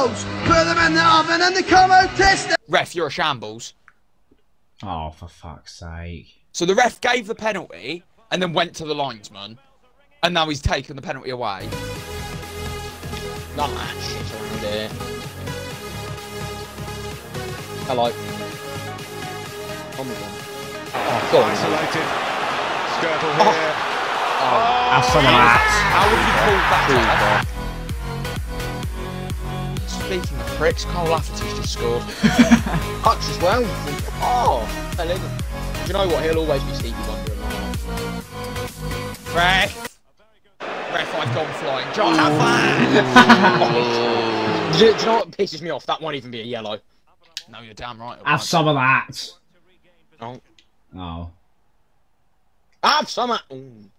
balls, put them in the oven and they come out tasty. Ref, you're a shambles. Oh, for fuck's sake. So the ref gave the penalty and then went to the linesman, and now he's taken the penalty away. Not that shit around here. Hello. Oh, go on. Isolated. Skirtle here. Have some of that. How would you call that? Speaking of pricks, Cole Lafferty's just scored. Touch as well. Oh, fell in. Do you know what? He'll always be Stevie Wonder in my life. Ref, I've gone flying. John, do you know what pisses me off? That won't even be a yellow. No, you're damn right. Have some of that. Oh. Oh. Have some of...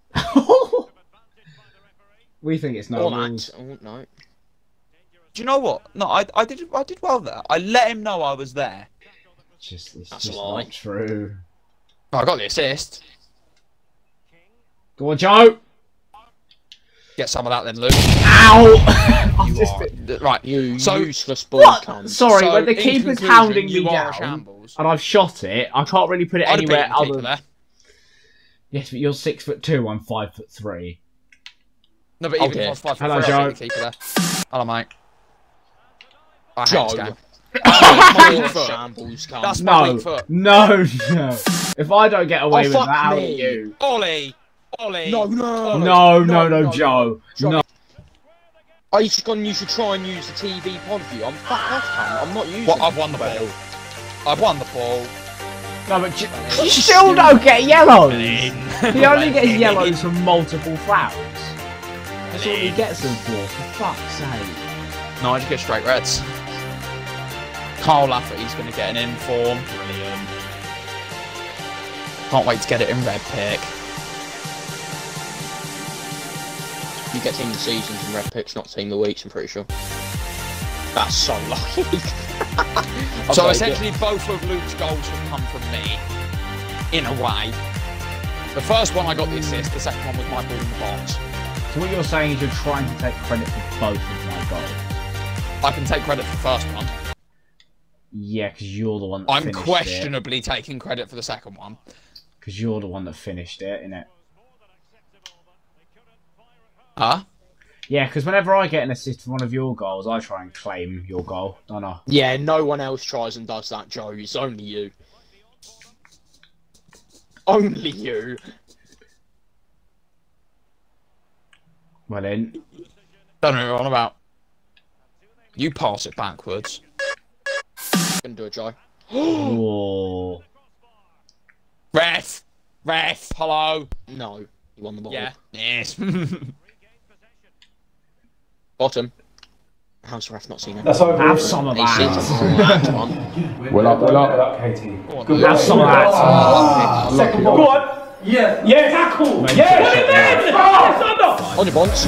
We think it's no rules. Oh, no. Do you know what? No, I did well there. I let him know I was there. It's That's just a lie. not true. Oh, I got the assist. Go on, Joe. Get some of that then, Luke. Ow! Right, You useless ball What? cunt. Sorry, So, when the in keeper's conclusion, hounding me you are a down, shambles. and I've shot it, I can't really put it I'd have anywhere beaten the keeper other. there. Yes, but you're 6'2", I'm 5'3". No, but even Okay. if I was 5'3", Hello, I'd Joe. beat the keeper there. Hello, mate. I hate Joe. this game. Oh, weak foot. shambles cunt. That's my No, weak foot. no. If I don't get away with fuck that, how are me. you? Ollie! No, Joe. No. Oh, you should try and use the TV pod view. I'm fuck off, cunt. I'm not using What? it. I've won the ball. I've won the ball. No, but you still don't get yellows. He only gets yellows from multiple fouls. That's all he gets them for fuck's sake. No, I just get straight reds. Carl Lafferty's going to get an inform. Brilliant. Can't wait to get it in red pick. You get team of the seasons and red picks, not team of the weeks, I'm pretty sure. That's so lucky. So essentially both of Luke's goals have come from me, in a way. The first one I got the assist, the second one was my ball in the box. So what you're saying is you're trying to take credit for both of my goals. I can take credit for the first one. Yeah, because you're the one that I'm finished questionably taking credit for the second one. Because you're the one that finished it, innit? Huh? Yeah, because whenever I get an assist for one of your goals, I try and claim your goal, don't I? Yeah, no one else tries and does that, Joe. It's only you. Only you. Well then. Don't know what you're on about. You pass it backwards. Gonna do it, Joe. Oh. Ref! Ref! Hello! No, you won the ball. Yeah. Yes. Bottom. How's the ref not seen it? That's over. Have some of He sees that. it. One. Well up, Katie. Good Have some of that. Second ball. Go on. Yeah. Yeah, tackle. Yeah. Put it in. On your bonds.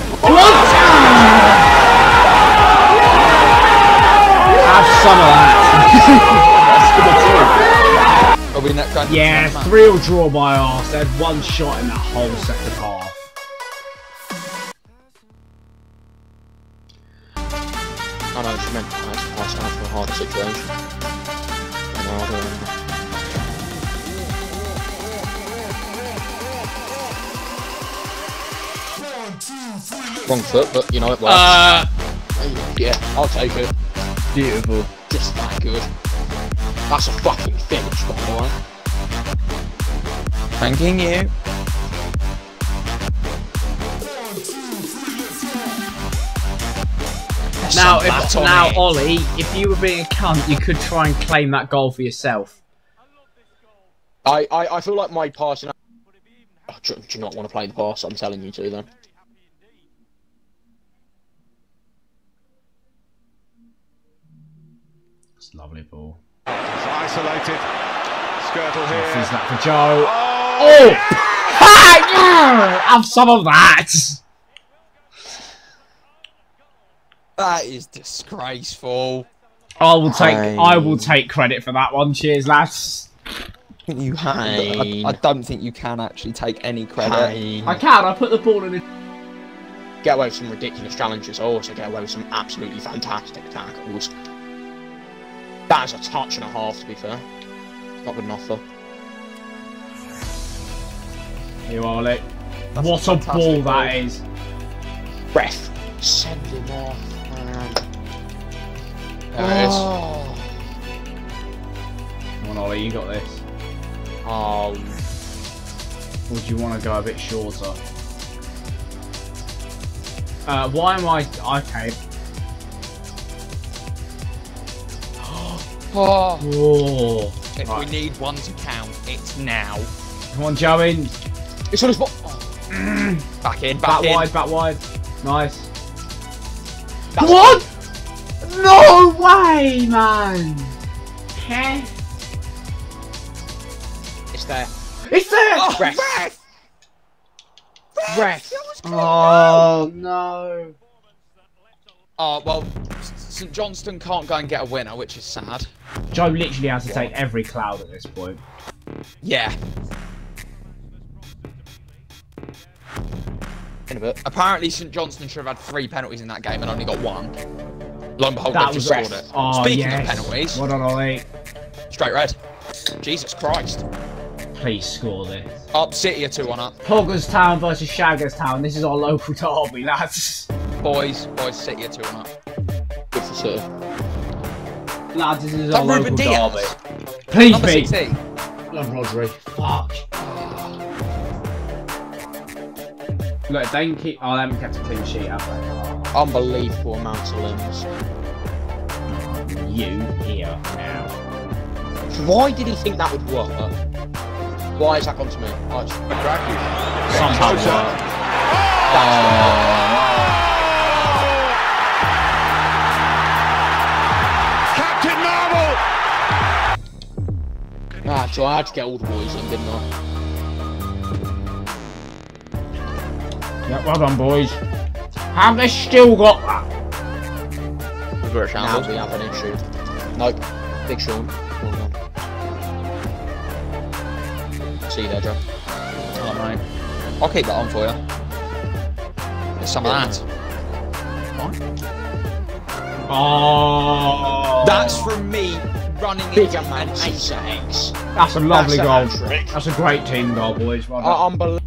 Have some of that. Are we not going Yeah, 3-all draw by arse. They had one shot in that whole second half. I know she meant to pass out for a harder situation. Wrong foot, but you know it works. Yeah, I'll take it. Beautiful. Just that good. That's a fucking finish, by the way. Thanking you. Now, Ollie, if you were being a cunt, you could try and claim that goal for yourself. I feel like my passing. Oh, do you not want to play the pass? I'm telling you to then. It's a lovely ball. Isolated. Skirtle here. Is that for Joe? Oh! Have some of that! That is disgraceful. I will take credit for that one. Cheers, lads. You Fine. I don't think you can actually take any credit. Fine. I can. I put the ball in the get away with some ridiculous challenges. I also get away with some absolutely fantastic tackles. That is a touch and a half, to be fair. Not good enough, though. You are, Lee. What a ball that is. Ref, send him off, man. There it is. Come on, Ollie, you got this. Oh. Or do you want to go a bit shorter? Why am I... Okay. Oh. Oh. If Right. we need one to count, it's now. Come on, Joey. It's on his ball. Back in, Back back in. wide, back wide. Nice. That's What? No way, man. Heh. It's there. It's there. Oh, Ref. Ref. Oh no. Oh, well, St Johnstone can't go and get a winner, which is sad. Joe literally has to take every cloud at this point. Yeah. In a bit. Apparently, St Johnstone should have had 3 penalties in that game and only got 1. Lo and behold, That they've just was scored it. Oh, Speaking yes. of penalties, Well done, Ollie. straight red. Jesus Christ. Please score this. Up, City are 2-1 up. Hoggerstown versus Shaggerstown. This is our local derby, lads. Boys, City are 2-1 up. Good for City. Lads, this is That our local Ruben Diaz. derby. Please Number be. 16. Love Rodri. Fuck. Look, they can keep. Oh, they haven't kept a clean sheet, have they? Unbelievable amounts of limbs. You here now. Why did he think that would work? Why has that gone to me? Oh, it's Somehow work. Captain Marvel! so I had to get all the boys in, didn't I? Yeah, well done, boys. Have they still got that? We've got a shambles. Now we have an issue. Nope. Big Sean. Well done. See you there, Joe. Oh, mate. I'll keep that on for you. There's some of that. Oh, That's from me running Big into an amounts of ace. that's a lovely That's a goal. hat-trick. That's a great team goal, boys. Well done. Unbelievable.